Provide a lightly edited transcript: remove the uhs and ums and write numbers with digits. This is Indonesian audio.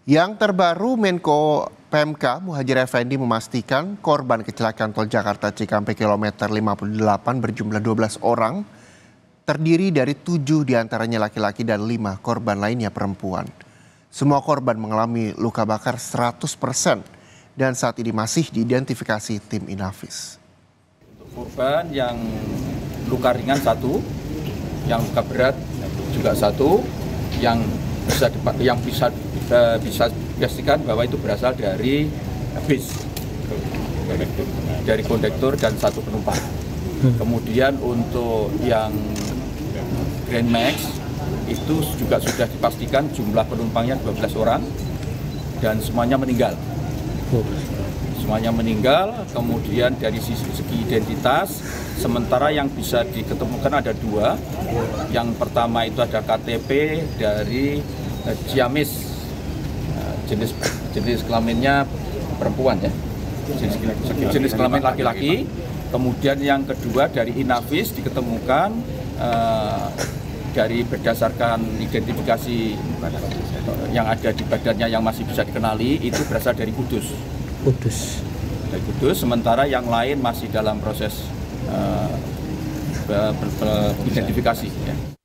Yang terbaru, Menko PMK Muhadjir Effendi memastikan korban kecelakaan tol Jakarta Cikampek kilometer 58 berjumlah 12 orang, terdiri dari 7 diantaranya laki-laki dan 5 korban lainnya perempuan. Semua korban mengalami luka bakar 100% dan saat ini masih diidentifikasi tim Inavis. Korban yang luka ringan 1, yang luka berat juga 1, yang bisa dipastikan bahwa itu berasal dari bis, dari kondektur dan 1 penumpang. Kemudian untuk yang Grand Max itu juga sudah dipastikan jumlah penumpangnya 12 orang dan semuanya meninggal. Semuanya meninggal. Kemudian dari segi identitas, sementara yang bisa diketemukan ada 2. Yang pertama itu ada KTP dari Ciamis, jenis kelaminnya perempuan ya, jenis kelamin laki-laki. Kemudian yang kedua dari Inavis diketemukan dari berdasarkan identifikasi yang ada di badannya yang masih bisa dikenali, itu berasal dari Kudus. Dari Kudus, sementara yang lain masih dalam proses identifikasi. Ya.